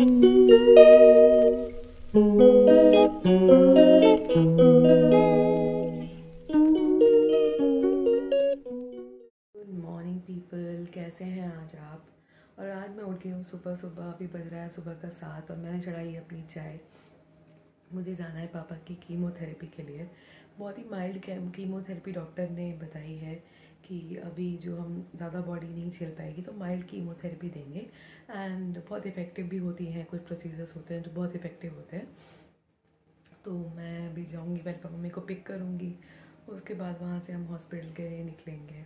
Morning people, कैसे हैं आज आप। और आज मैं उठ गई हूँ सुबह सुबह, अभी बज रहा है सुबह का 7 और मैंने चढ़ाई अपनी चाय। मुझे जाना है पापा की कीमोथेरेपी के लिए। बहुत ही माइल्ड कीमोथेरेपी डॉक्टर ने बताई है कि अभी जो हम ज़्यादा बॉडी नहीं झेल पाएगी तो माइल्ड कीमोथेरेपी देंगे एंड बहुत इफ़ेक्टिव भी होती हैं। कुछ प्रोसीजर्स होते हैं जो बहुत इफ़ेक्टिव होते हैं। तो मैं अभी जाऊँगी, पहले पापा मम्मी को पिक करूँगी, उसके बाद वहाँ से हम हॉस्पिटल के लिए निकलेंगे।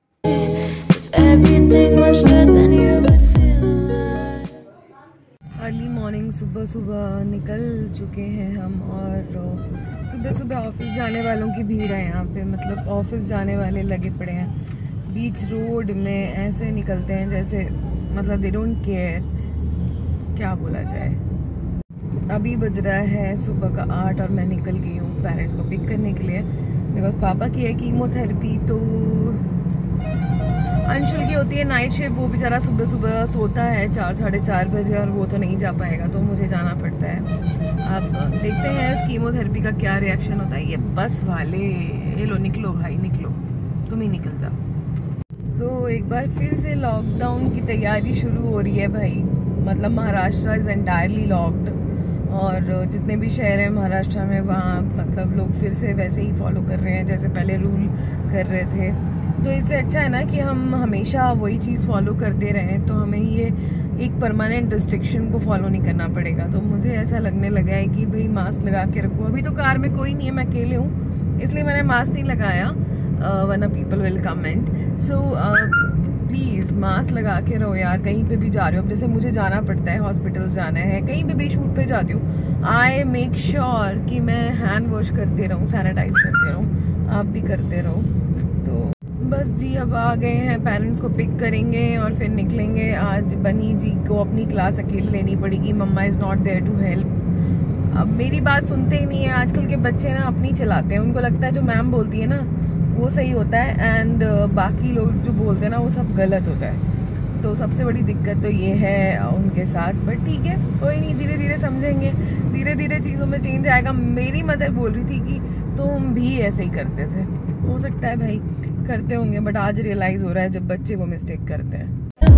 अर्ली मॉर्निंग सुबह सुबह निकल चुके हैं हम और सुबह सुबह ऑफिस जाने वालों की भीड़ है यहाँ पे। मतलब ऑफिस जाने वाले लगे पड़े हैं बीच रोड में, ऐसे निकलते हैं जैसे मतलब दे डोंट केयर, क्या बोला जाए। अभी बज रहा है सुबह का 8 और मैं निकल गई हूँ पेरेंट्स को पिक करने के लिए बिकॉज पापा की है कीमोथेरेपी। तो अंशुल की होती है नाइट शिफ्ट, वो बेचारा सुबह सुबह सोता है 4 साढ़े 4 बजे और वो तो नहीं जा पाएगा, तो मुझे जाना पड़ता है। अब देखते हैं इस कीमोथेरेपी का क्या रिएक्शन होता है। ये बस वाले, ये लो निकलो भाई निकलो, तुम ही निकल जाओ। तो एक बार फिर से लॉकडाउन की तैयारी शुरू हो रही है भाई। मतलब महाराष्ट्र इज़ एंटायरली लॉक्ड और जितने भी शहर हैं महाराष्ट्र में वहाँ मतलब लोग फिर से वैसे ही फॉलो कर रहे हैं जैसे पहले रूल कर रहे थे। तो इससे अच्छा है ना कि हम हमेशा वही चीज़ फॉलो करते रहें, तो हमें ये एक परमानेंट रिस्ट्रिक्शन को फॉलो नहीं करना पड़ेगा। तो मुझे ऐसा लगने लगा है कि भाई मास्क लगा के रखो। अभी तो कार में कोई नहीं है, मैं अकेले हूँ इसलिए मैंने मास्क नहीं लगाया, वरना people will comment. So please mask लगा के रहो यार, कहीं पे भी जा रहे हो। अब जैसे मुझे जाना पड़ता है, हॉस्पिटल्स जाना है, कहीं पे भी शूट पे जाती हूँ, आई मेक श्योर कि मैं हैंड वॉश करते रहूँ, सैनिटाइज करते रहूँ, आप भी करते रहो। तो बस जी अब आ गए हैं, पेरेंट्स को पिक करेंगे और फिर निकलेंगे। आज बनी जी को अपनी क्लास अकेले लेनी पड़ेगी, mamma is not there to help. अब मेरी बात सुनते ही नहीं है आजकल के बच्चे ना, अपनी चलाते हैं। उनको लगता है जो मैम बोलती है ना वो सही होता है एंड बाकी लोग जो बोलते हैं ना वो सब गलत होता है। तो सबसे बड़ी दिक्कत तो ये है उनके साथ, बट ठीक है कोई नहीं, धीरे धीरे समझेंगे, धीरे धीरे चीज़ों में चेंज आएगा। मेरी मदर बोल रही थी कि तुम भी ऐसे ही करते थे, हो सकता है भाई करते होंगे, बट आज रियलाइज हो रहा है जब बच्चे वो मिस्टेक करते हैं।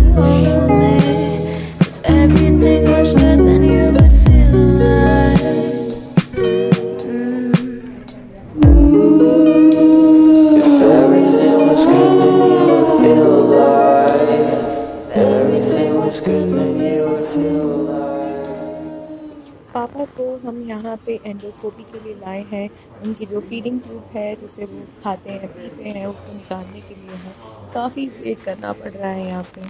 पापा को हम यहाँ पे एंडोस्कोपी के लिए लाए हैं। उनकी जो फीडिंग ट्यूब है जिससे वो खाते हैं पीते हैं उसको निकालने के लिए है। काफ़ी वेट करना पड़ रहा है यहाँ पे।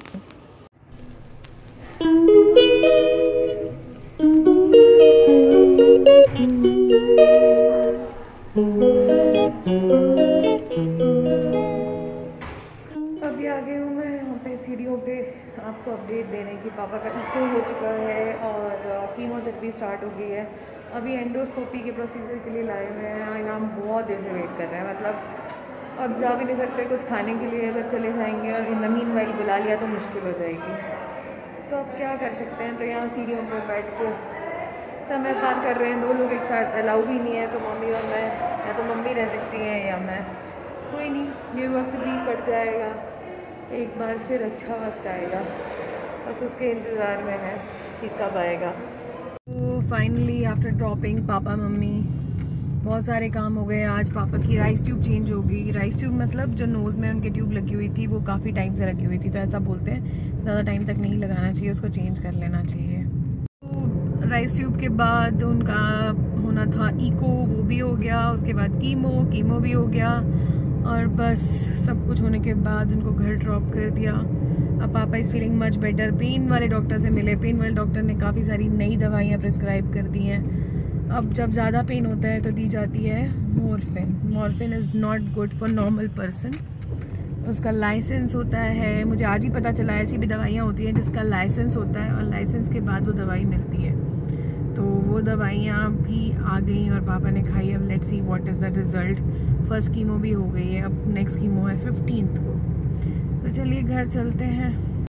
अभी आ गई हूँ मैं यहाँ पे सीढ़ियों पे आपको अपडेट देने की। पापा का इको हो चुका है और कीमोथेरेपी स्टार्ट हो गई है। अभी एंडोस्कोपी के प्रोसीजर के लिए लाए हुए हैं, यहाँ हम बहुत देर से वेट कर रहे हैं। मतलब अब जा भी नहीं सकते कुछ खाने के लिए, अगर चले जाएंगे और इन मीन वाइल बुला लिया तो मुश्किल हो जाएगी। तो अब क्या कर सकते हैं, तो यहाँ सीढ़ियों पर बैठ के समय पार कर रहे हैं। 2 लोग एक साथ अलाउ भी नहीं है, तो मम्मी और मैं, या तो मम्मी रह सकती हैं या मैं। कोई नहीं, ये वक्त भी कट जाएगा, एक बार फिर अच्छा वक्त आएगा, बस उसके इंतज़ार में है कि कब आएगा। तो फाइनली आफ्टर ड्रॉपिंग पापा मम्मी, बहुत सारे काम हो गए आज। पापा की राइस ट्यूब चेंज हो गई। राइस ट्यूब मतलब जो नोज़ में उनके ट्यूब लगी हुई थी वो काफ़ी टाइम से रखी हुई थी, तो ऐसा बोलते हैं ज़्यादा टाइम तक नहीं लगाना चाहिए, उसको चेंज कर लेना चाहिए। तो राइस ट्यूब के बाद उनका होना था इको, वो भी हो गया। उसके बाद कीमो भी हो गया और बस सब कुछ होने के बाद उनको घर ड्रॉप कर दिया। अब पापा is feeling much better. Pain वाले डॉक्टर से मिले, पेन वाले डॉक्टर ने काफ़ी सारी नई दवाइयाँ प्रिस्क्राइब कर दी हैं। अब जब ज़्यादा पेन होता है तो दी जाती है morphine. Morphine is not good for normal person, उसका लाइसेंस होता है। मुझे आज ही पता चला ऐसी भी दवाइयाँ होती हैं जिसका लाइसेंस होता है और लाइसेंस के बाद वो दवाई मिलती है। तो वो दवाइयाँ भी आ गई और पापा ने खाई। अब let's see what is the result. First chemo भी हो गई है, अब नेक्स्ट कीमो है 15th को। तो चलिए घर चलते हैं।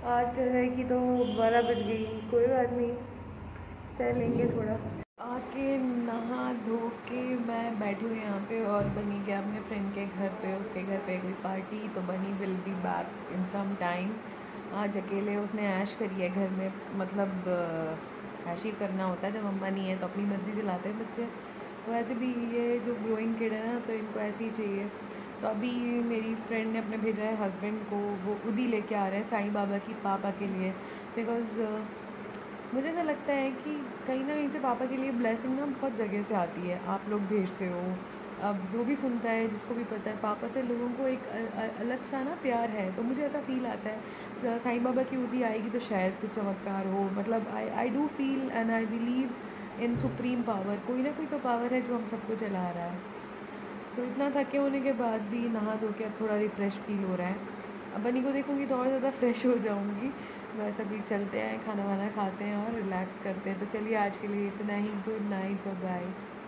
आज चढ़ाई की तो 12 बज गई, कोई बात नहीं, सह लेंगे थोड़ा। आके नहा धो के मैं बैठी हुई यहाँ पे और बनी गया अपने फ्रेंड के घर पे, उसके घर पे कोई पार्टी, तो Bunny will be back in some time. आज अकेले उसने ऐश करी है घर में, मतलब ऐश ही करना होता है जब मम्मा नहीं है तो अपनी मर्ज़ी चलाते हैं बच्चे। तो वैसे भी ये जो ग्रोइंग किड है ना, तो इनको ऐसे ही चाहिए। तो अभी मेरी फ्रेंड ने अपने भेजा है हस्बैंड को, वो खुद ही लेके आ रहे हैं साईं बाबा की पापा के लिए, बिकॉज़ मुझे ऐसा लगता है कि कहीं ना कहीं से पापा के लिए ब्लेसिंग ना बहुत जगह से आती है, आप लोग भेजते हो। अब जो भी सुनता है, जिसको भी पता है, पापा से लोगों को एक अलग सा ना प्यार है, तो मुझे ऐसा फील आता है साईं बाबा की उदी आएगी तो शायद कुछ चमत्कार हो। मतलब I do feel and I believe in supreme power, कोई ना कोई तो पावर है जो हम सबको चला रहा है। तो इतना थके होने के बाद भी नहा धो के अब थोड़ा रिफ़्रेश फील हो रहा है। अब बनी को देखूँगी तो और ज़्यादा फ्रेश हो जाऊँगी। बस अभी चलते हैं, खाना वाना खाते हैं और रिलैक्स करते हैं। तो चलिए आज के लिए इतना ही, गुड नाइट, बाय बाय।